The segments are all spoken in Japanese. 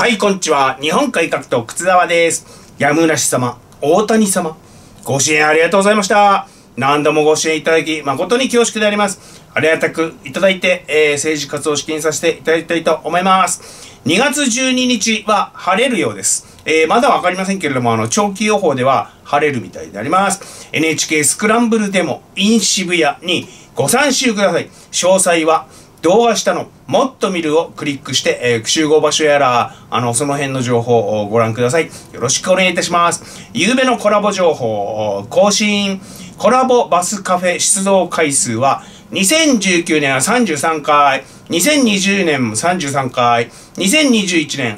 はい、こんにちは。日本改革党、靴沢です。やむなし様、大谷様、ご支援ありがとうございました。何度もご支援いただき、誠に恐縮であります。ありがたくいただいて、政治活動を資金させていただきたいと思います。2月12日は晴れるようです。まだわかりませんけれども、長期予報では晴れるみたいであります。NHK スクランブルデモ in 渋谷にご参集ください。詳細は動画下のもっと見るをクリックして、集合場所やら、その辺の情報をご覧ください。よろしくお願いいたします。夕べのコラボ情報、更新、コラボバスカフェ出動回数は、2019年は33回、2020年も33回、2021年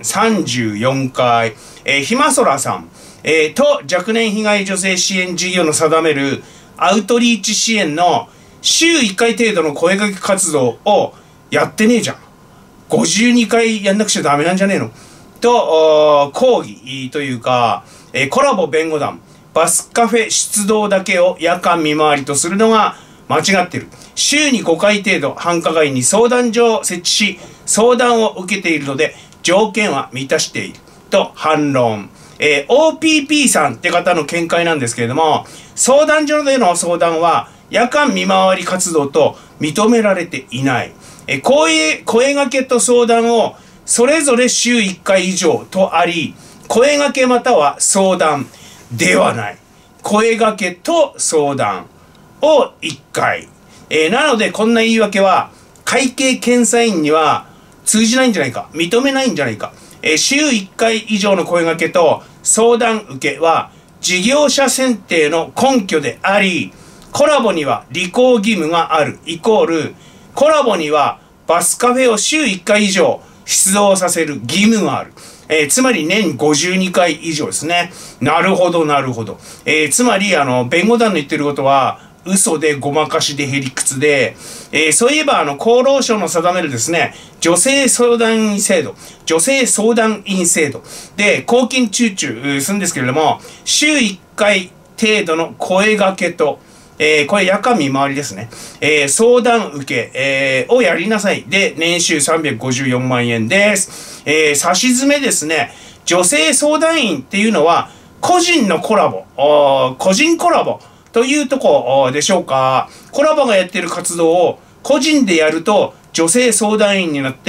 34回、ひまそらさん、と若年被害女性支援事業の定めるアウトリーチ支援の週1回程度の声掛け活動をやってねえじゃん。52回やんなくちゃダメなんじゃねえのと、抗議というか、コラボ弁護団、バスカフェ出動だけを夜間見回りとするのが間違ってる。週に5回程度、繁華街に相談所を設置し、相談を受けているので、条件は満たしている。と反論。OPP さんって方の見解なんですけれども、相談所での相談は、夜間見回り活動と認められていない。声掛けと相談をそれぞれ週1回以上とあり、声掛けまたは相談ではない。声掛けと相談を1回。なのでこんな言い訳は会計検査院には通じないんじゃないか。認めないんじゃないか。週1回以上の声掛けと相談受けは事業者選定の根拠であり、コラボには履行義務があるイコール、コラボにはバスカフェを週1回以上出動させる義務がある。つまり年52回以上ですね。なるほど、なるほど。つまり、弁護団の言ってることは、嘘でごまかしでへりくつで、そういえば、厚労省の定めるですね、女性相談員制度で、公金集中するんですけれども、週1回程度の声掛けと、これ夜間見回りですね。相談受け、をやりなさい。で、年収354万円です。差し詰めですね。女性相談員っていうのは、個人のコラボ、個人コラボというとこでしょうか。コラボがやっている活動を個人でやると、女性相談員になって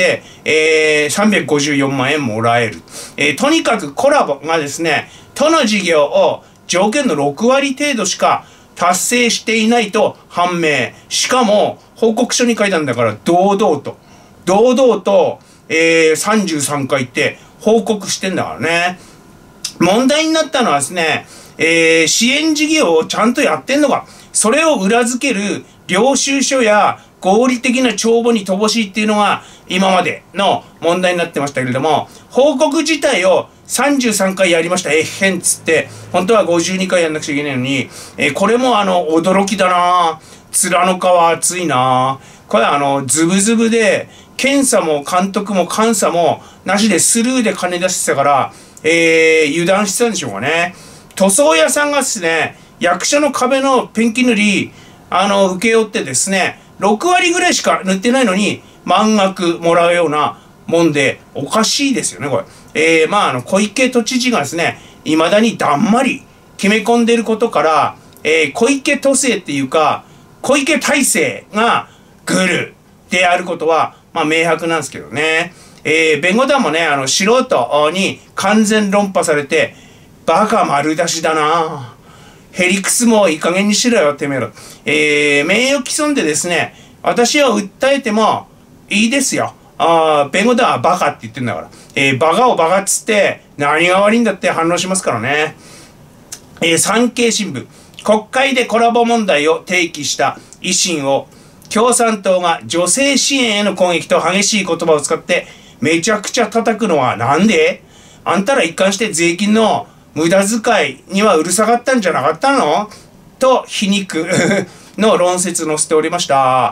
、354万円もらえる。とにかくコラボがですね、都の事業を条件の6割程度しか達成していないと判明。しかも、報告書に書いたんだから、堂々と、33回って報告してんだからね。問題になったのはですね、支援事業をちゃんとやってんのか、それを裏付ける領収書や合理的な帳簿に乏しいっていうのが今までの問題になってましたけれども、報告自体を33回やりました。へんつって、本当は52回やんなくちゃいけないのに、これも驚きだな面の皮厚いなこれズブズブで、検査も監督も監査もなしでスルーで金出してたから、油断してたんでしょうかね。塗装屋さんがですね、役所の壁のペンキ塗り、請け負ってですね、6割ぐらいしか塗ってないのに、満額もらうようなもんで、おかしいですよね、これ。小池都知事がですね、未だにだんまり決め込んでいることから、小池都政っていうか、小池体制がグルであることは、明白なんですけどね。弁護団もね、素人に完全論破されて、バカ丸出しだなへりくつもいい加減にしろよ、てめえら。名誉毀損でですね、私を訴えてもいいですよ。弁護団はバカって言ってんだから。バカをバカっつって、何が悪いんだって反論しますからね。産経新聞。国会でコラボ問題を提起した維新を、共産党が女性支援への攻撃と激しい言葉を使って、めちゃくちゃ叩くのはなんで？あんたら一貫して税金の無駄遣いにはうるさかったんじゃなかったのと皮肉の論説載せておりました。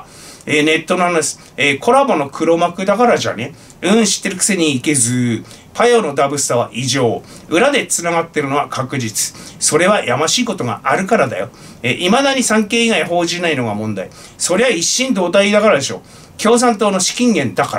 ネットの話、コラボの黒幕だからじゃね。知ってるくせにいけず。パヨのダブスタは異常。裏で繋がってるのは確実。それはやましいことがあるからだよ。未だに産経以外報じないのが問題。そりゃ一心同体だからでしょ。共産党の資金源だから。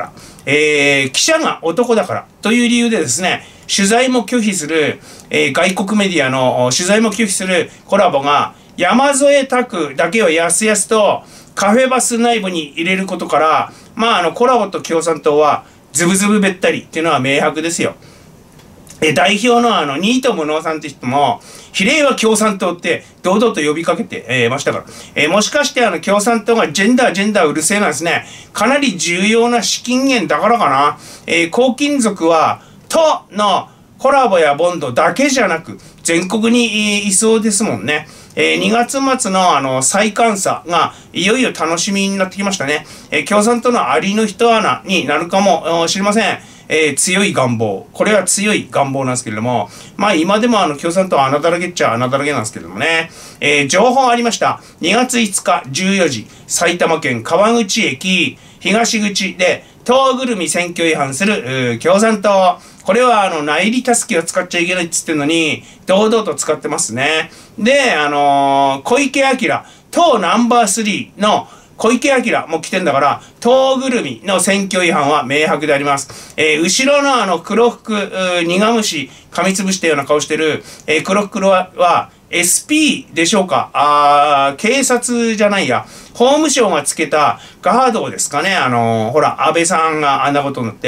記者が男だからという理由でですね、取材も拒否する、外国メディアの取材も拒否するコラボが、山添拓だけをやすやすとカフェバス内部に入れることから、コラボと共産党はズブズブべったりっていうのは明白ですよ。代表の新戸宗男さんって人も、比例は共産党って堂々と呼びかけて、ましたから。もしかして共産党がジェンダーうるせえなんですね。かなり重要な資金源だからかな。黄金族は、とのコラボやボンドだけじゃなく、全国にいそうですもんね。2月末の再監査がいよいよ楽しみになってきましたね。共産党のありの一穴になるかもしれません。強い願望。これは強い願望なんですけれども、今でも共産党は穴だらけっちゃ穴だらけなんですけれどもね。情報ありました。2月5日14時、埼玉県川口駅東口で、党ぐるみ選挙違反する共産党。これは内裏たすきを使っちゃいけないっつってんのに、堂々と使ってますね。で、小池晃、党ナンバー3の小池晃も来てんだから、党ぐるみの選挙違反は明白であります。後ろの黒服、苦虫、噛みつぶしたような顔してる、黒服は、SP でしょうか。警察じゃないや。法務省がつけたガードですかね。ほら、安倍さんがあんなことになって、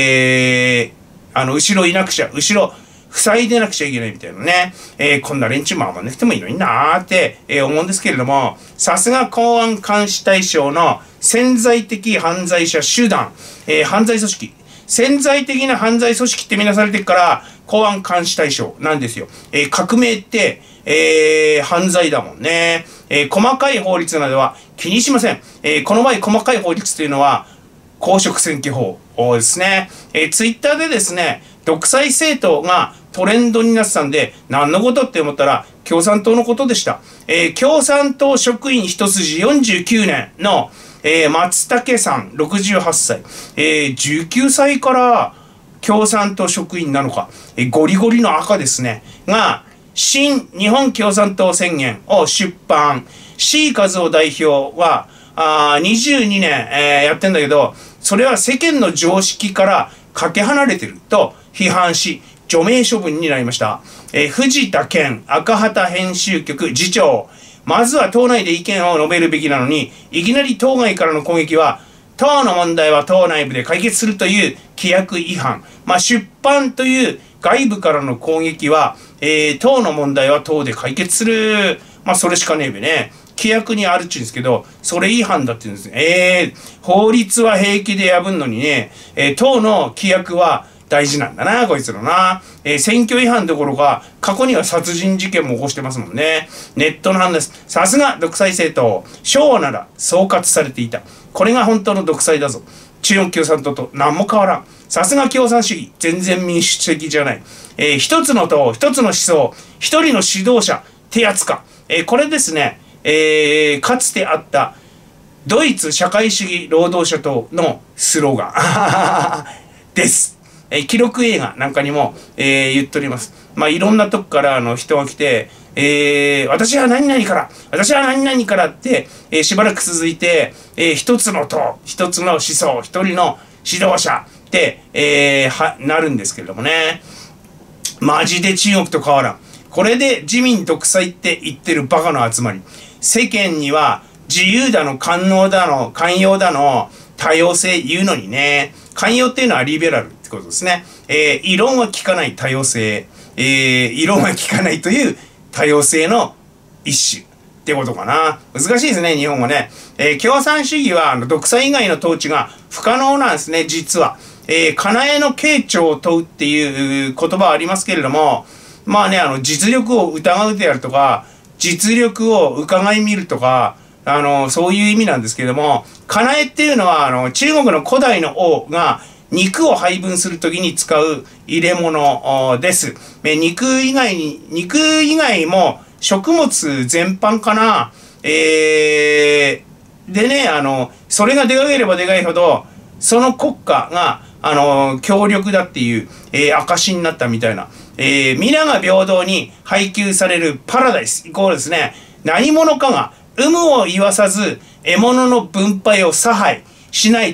後ろいなくちゃ、後ろ、塞いでなくちゃいけないみたいなね。こんな連中もあんまなくてもいいのになーって、思うんですけれども、さすが公安監視対象の潜在的犯罪者集団、犯罪組織。潜在的な犯罪組織ってみなされてるから、公安監視対象なんですよ。革命って、犯罪だもんね。細かい法律などは気にしません。この場合細かい法律というのは、公職選挙法ですね。ツイッターでですね、独裁政党がトレンドになってたんで、何のことって思ったら、共産党のことでした。共産党職員一筋49年の、松竹さん68歳。19歳から共産党職員なのか。ゴリゴリの赤ですね。が、新日本共産党宣言を出版。C 和夫代表は、22年、やってんだけど、それは世間の常識からかけ離れてると批判し、除名処分になりました。藤田健赤旗編集局次長。まずは党内で意見を述べるべきなのに、いきなり党外からの攻撃は、党の問題は党内部で解決するという規約違反。出版という外部からの攻撃は、党の問題は党で解決する。それしかねえべね。規約にあるっちゅうんですけど、それ違反だって言うんですね。法律は平気で破んのにね、党の規約は大事なんだな、こいつらな。選挙違反どころか、過去には殺人事件も起こしてますもんね。ネットの判断です。さすが独裁政党。昭和なら総括されていた。これが本当の独裁だぞ。中国共産党と何も変わらん。さすが共産主義。全然民主的じゃない。一つの党、一つの思想、一人の指導者ってやつか。これですね。かつてあったドイツ社会主義労働者党のスローガンです。記録映画なんかにも、言っております。いろんなとこから人が来て、私は何々から、私は何々からって、しばらく続いて、一つの党、一つの思想、一人の指導者って、なるんですけれどもね。マジで中国と変わらん。これで自民独裁って言ってるバカの集まり。世間には自由だの、寛容だの、多様性言うのにね。寛容っていうのはリベラルってことですね。異論は聞かない多様性。異論は聞かないという多様性の一種ってことかな。難しいですね、日本語ね。共産主義は独裁以外の統治が不可能なんですね、実は。かなえの傾聴を問うっていう言葉はありますけれども、実力を疑うであるとか、実力を伺い見るとか、そういう意味なんですけれども、かなえっていうのは、中国の古代の王が肉を配分するときに使う入れ物です。肉以外も食物全般かな。でね、それがでかければでかいほど、その国家が、強力だっていう、証になったみたいな。皆が平等に配給されるパラダイスイコールですね、何者かが有無を言わさず獲物の分配を差配しないと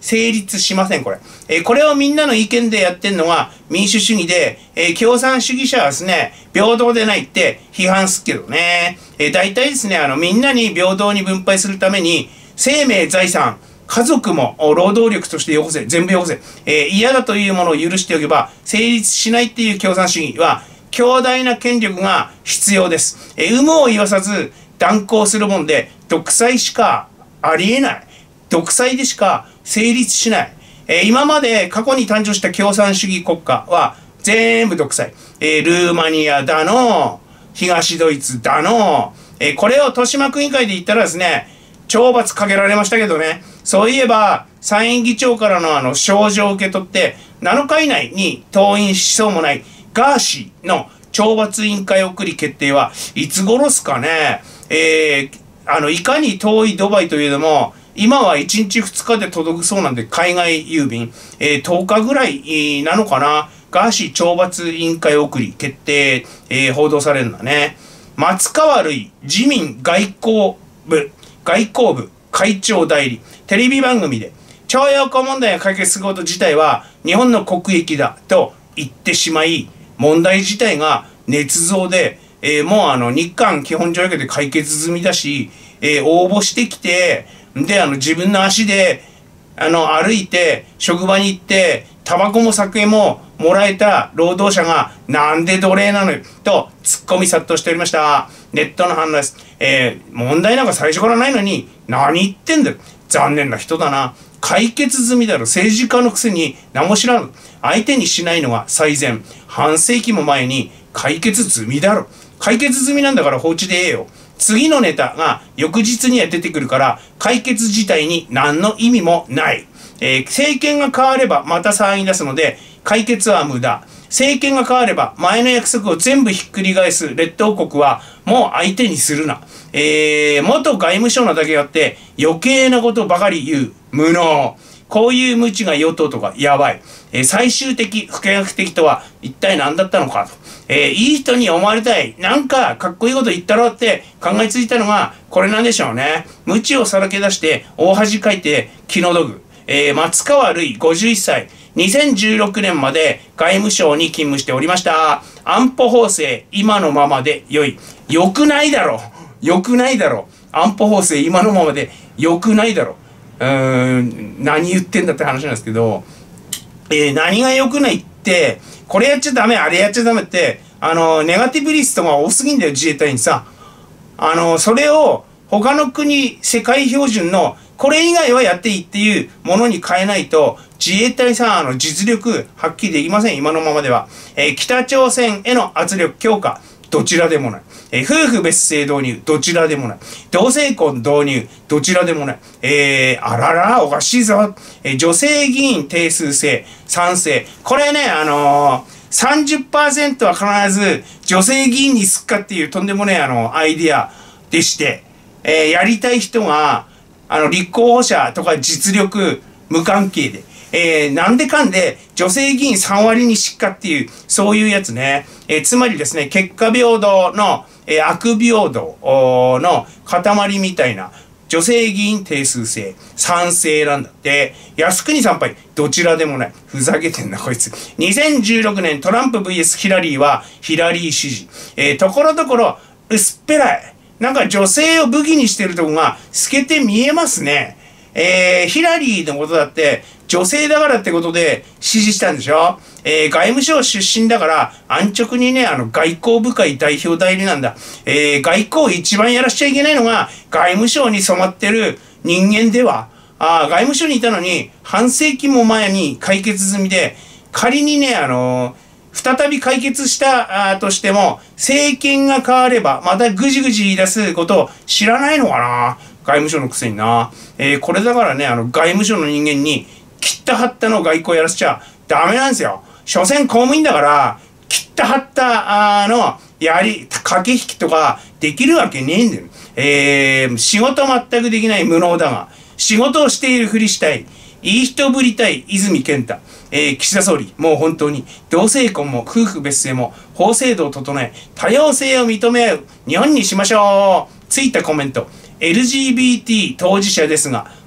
成立しません、これ。これをみんなの意見でやってんのが民主主義で、共産主義者はですね、平等でないって批判すっけどね。大体ですね、みんなに平等に分配するために、生命、財産、家族も労働力としてよこせ、全部よこせ。嫌だというものを許しておけば、成立しないっていう共産主義は、強大な権力が必要です。有無を言わさず断行するもんで、独裁しかありえない。独裁でしか成立しない。今まで過去に誕生した共産主義国家は全部独裁。ルーマニアだの、東ドイツだの、これを豊島区委員会で言ったらですね、懲罰かけられましたけどね、そういえば参院議長からの賞状を受け取って7日以内に登院しそうもないガーシーの懲罰委員会送り決定はいつ頃っすかね。いかに遠いドバイというのも、今は1日2日で届くそうなんで、海外郵便、10日ぐらいなのかな。ガーシー懲罰委員会送り決定、報道されるんだね。松川るい自民外交部会長代理、テレビ番組で、徴用工問題を解決すること自体は日本の国益だと言ってしまい、問題自体が捏造で、もう日韓基本条約で解決済みだし、応募してきて、で、自分の足で、歩いて、職場に行って、タバコも酒ももらえた労働者が、なんで奴隷なのよ、と、突っ込み殺到しておりました。ネットの反応です。問題なんか最初からないのに、何言ってんだよ。残念な人だな。解決済みだろ。政治家のくせに何も知らん。相手にしないのが最善。半世紀も前に解決済みだろ。解決済みなんだから放置でええよ。次のネタが翌日には出てくるから、解決自体に何の意味もない。政権が変わればまた騒ぎ出すので、解決は無駄。政権が変われば前の約束を全部ひっくり返す劣等国はもう相手にするな。元外務省なだけあって余計なことばかり言う。無能。こういう無知が与党とかやばい。最終的、不可逆的とは一体何だったのかと。いい人に思われたい。なんかかっこいいこと言ったろうって考えついたのがこれなんでしょうね。無知をさらけ出して大恥かいて気の毒。松川るい51歳。2016年まで外務省に勤務しておりました。安保法制今のままで良い。良くないだろ。良くないだろ。安保法制今のままで良くないだろ。何言ってんだって話なんですけど、何が良くないって、これやっちゃダメ、あれやっちゃダメって、ネガティブリストが多すぎんだよ、自衛隊にさ。それを他の国、世界標準のこれ以外はやっていいっていうものに変えないと、自衛隊さん、実力発揮できません、今のままでは。北朝鮮への圧力強化、どちらでもない。夫婦別姓導入、どちらでもない。同性婚導入、どちらでもない。あらら、おかしいぞ。女性議員定数制、賛成。これね、30% は必ず女性議員にすっかっていうとんでもねえアイディアでして、やりたい人が、立候補者とか実力無関係で、なんでかんで女性議員3割にしっかっていう、そういうやつね。つまりですね、結果平等の、悪平等の塊みたいな、女性議員定数制、賛成なんだって。靖国参拝、どちらでもない。ふざけてんな、こいつ。2016年トランプ VS ヒラリーは、ヒラリー支持。ところどころ、薄っぺらい。なんか女性を武器にしてるとこが透けて見えますね。ヒラリーのことだって、女性だからってことで支持したんでしょ。外務省出身だから、安直にね、外交部会代表代理なんだ。外交一番やらしちゃいけないのが、外務省に染まってる人間では、外務省にいたのに、半世紀も前に解決済みで、仮にね、再び解決したとしても、政権が変われば、またぐじぐじ言い出すことを知らないのかな、外務省のくせにな。これだからね、外務省の人間に、切った張ったの外交やらせちゃダメなんですよ。所詮公務員だから、切った張った駆け引きとかできるわけねえんだよ。仕事全くできない無能だが、仕事をしているふりしたい。いい人ぶりたい泉健太。岸田総理、もう本当に、同性婚も夫婦別姓も法制度を整え、多様性を認め合う日本にしましょう。ついたコメント。LGBT 当事者ですが、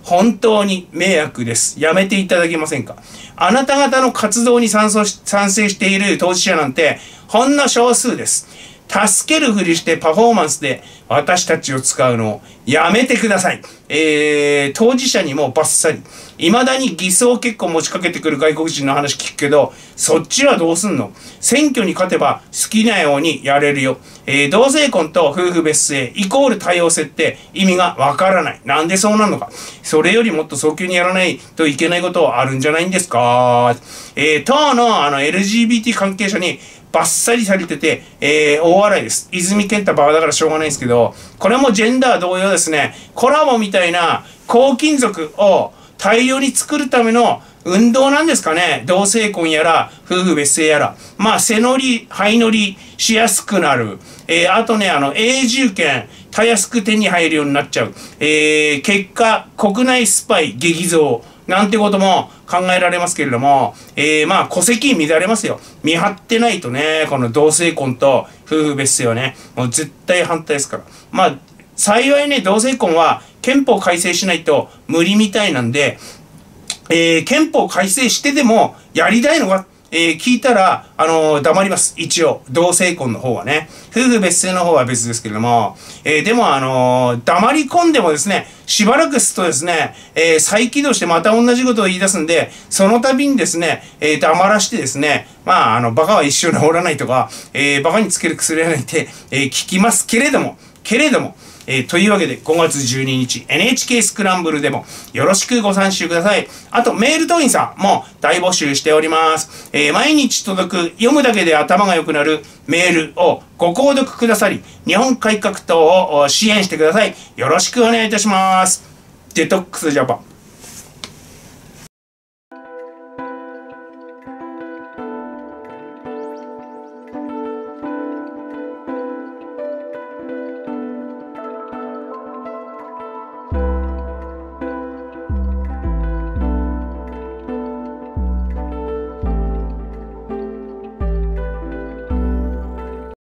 本当に迷惑です。やめていただけませんか。あなた方の活動に賛成している当事者なんて、ほんの少数です。助けるふりしてパフォーマンスで私たちを使うのをやめてください。当事者にもバッサリ。未だに偽装結婚持ちかけてくる外国人の話聞くけど、そっちはどうすんの？選挙に勝てば好きなようにやれるよ。同性婚と夫婦別姓イコール多様性って意味がわからない。なんでそうなのか。それよりもっと早急にやらないといけないことはあるんじゃないんですか。当のLGBT 関係者にバッサリされてて、大笑いです。泉健太バカだからしょうがないんですけど、これもジェンダー同様ですね、コラボみたいな高金属を大量に作るための運動なんですかね。同性婚やら、夫婦別姓やら。まあ、背乗り、灰乗りしやすくなる。あとね、永住権、たやすく手に入るようになっちゃう。結果、国内スパイ激増。なんてことも考えられますけれども、まあ、戸籍乱れますよ。見張ってないとね、この同性婚と夫婦別姓はね、もう絶対反対ですから。まあ、幸いね、同性婚は憲法改正しないと無理みたいなんで、憲法改正してでもやりたいのか、聞いたら、黙ります。一応。同性婚の方はね。夫婦別姓の方は別ですけれども。でも、黙り込んでもですね、しばらくするとですね、再起動してまた同じことを言い出すんで、その度にですね、黙らしてですね、まあ、バカは一生治らないとか、バカにつける薬はないって、聞きますけれども、というわけで5月12日 NHK スクランブルでもよろしくご参集ください。あとメール党員さんも大募集しております。毎日届く読むだけで頭が良くなるメールをご購読くださり、日本改革党を支援してください。よろしくお願いいたします。デトックスジャパン。